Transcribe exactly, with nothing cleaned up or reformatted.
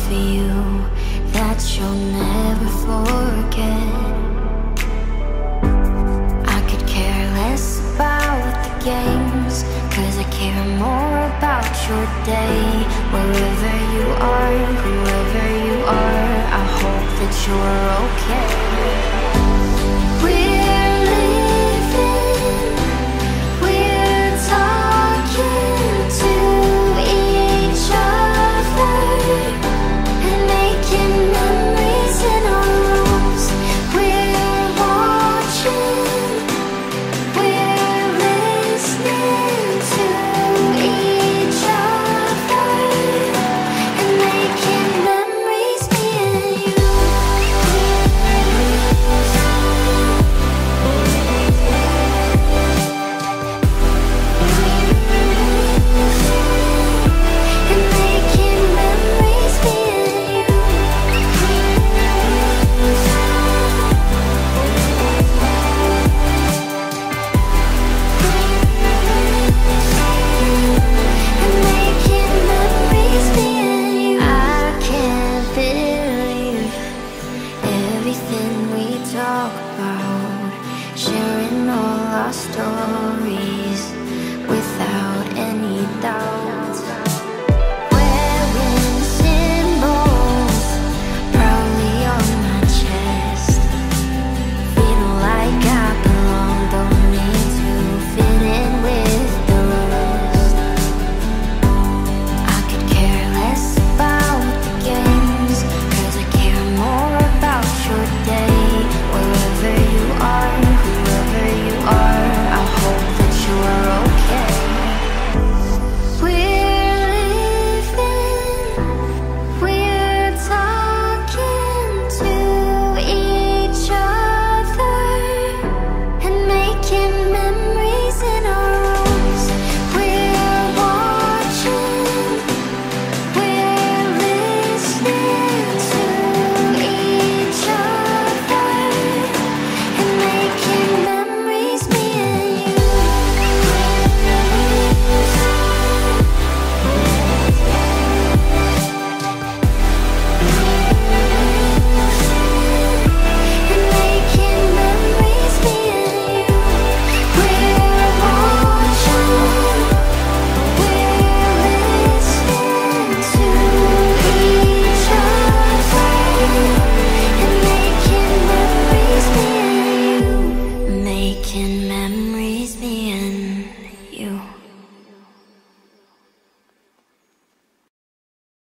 for you that you'll never forget. I could care less about the games, 'cause I care more about your day. Wherever you are, whoever you are, I hope that you're okay. We're living, we're talking to each other and making memories in our rooms. We're watching, we're listening to each other and making memories, me and you. And making memories, me and you. And making memories, me and you. I can't believe everything we talk about, sharing all our stories without any doubt. Wearing symbols proudly on my chest, feeling like I belong, don't need to fit in with the rest. I could care less about the games, 'cause I care more about your day. Wherever you are, whoever you are, I hope that you are okay. We're living, we're talking to each other and making memories in our rooms. We're watching, we're listening to each other and making memories, me and you. And making memories, me and you. We're watching, we're listening to each other and making memories, me and you. Making memories, me and